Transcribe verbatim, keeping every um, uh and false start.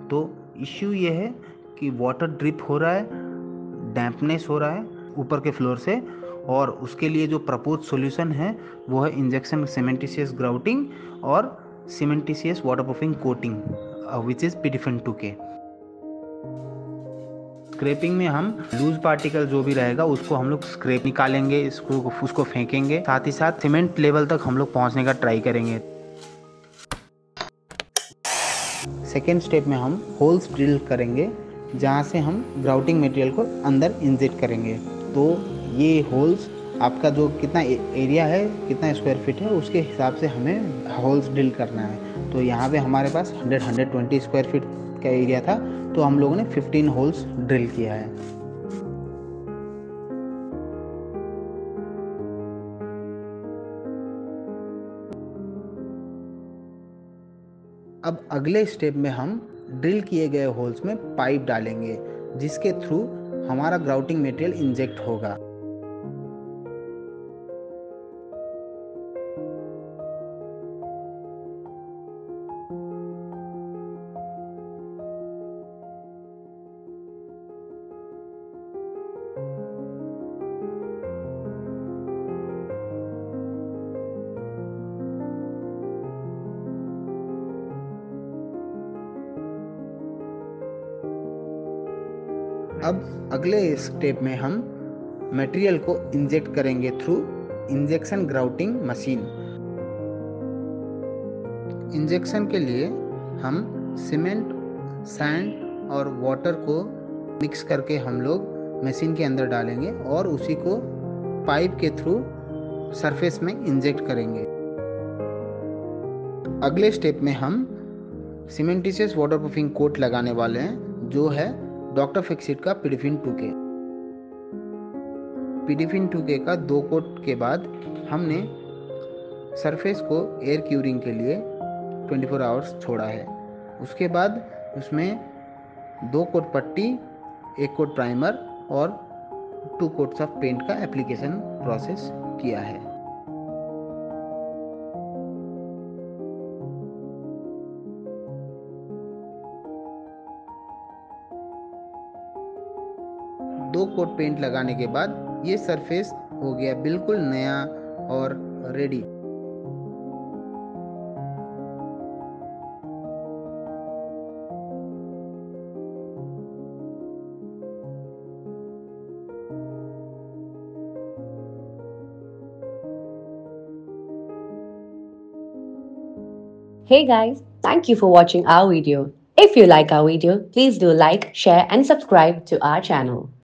तो इश्यू ये है कि वाटर ड्रिप हो रहा है, डैम्पनेस हो रहा है ऊपर के फ्लोर से, और उसके लिए जो प्रपोज सॉल्यूशन है वो है इंजेक्शन सीमेंटिशियस ग्राउटिंग और cementitious waterproofing coating which is पीडिफिन टू के। स्क्रैपिंग में हम लूज पार्टिकल जो भी रहेगा उसको हम लोग स्क्रैप निकालेंगे, इसको उसको फेंकेंगे, साथ ही साथ सीमेंट लेवल तक हम लोग पहुंचने का ट्राई करेंगे। सेकेंड स्टेप में हम होल्स ड्रिल करेंगे जहां से हम ग्राउटिंग मटेरियल को अंदर इंजेक्ट करेंगे। तो ये होल्स आपका जो कितना एरिया है, कितना स्क्वायर फीट है, उसके हिसाब से हमें होल्स ड्रिल करना है। तो यहाँ पे हमारे पास hundred hundred twenty square feet का एरिया था, तो हम लोगों ने फिफ्टीन होल्स ड्रिल किया है। अब अगले स्टेप में हम ड्रिल किए गए होल्स में पाइप डालेंगे जिसके थ्रू हमारा ग्राउटिंग मटेरियल इंजेक्ट होगा। अब अगले स्टेप में हम मटेरियल को इंजेक्ट करेंगे through injection grouting machine. Injection के लिए हम सीमेंट, सैंड और वाटर को मिक्स करके हम लोग मशीन के अंदर डालेंगे और उसी को पाइप के थ्रू सरफेस में इंजेक्ट करेंगे। अगले स्टेप में हम सीमेंटिशियस वाटरप्रूफिंग कोट लगाने वाले हैं जो है डॉक्टर फिक्सिट का पीडिफिन टू के। पीडिफिन टू के का दो कोट के बाद हमने सरफेस को एयर क्यूरिंग के लिए ट्वेंटी फोर आवर्स छोड़ा है। उसके बाद उसमें दो कोट पट्टी, एक कोट प्राइमर और टू कोट्स ऑफ पेंट का एप्लीकेशन प्रोसेस किया है। दो कोट पेंट लगाने के बाद ये सरफेस हो गया बिल्कुल नया और ready. Hey guys, thank you for watching our video. If you like our video, please do like, share and subscribe to our channel.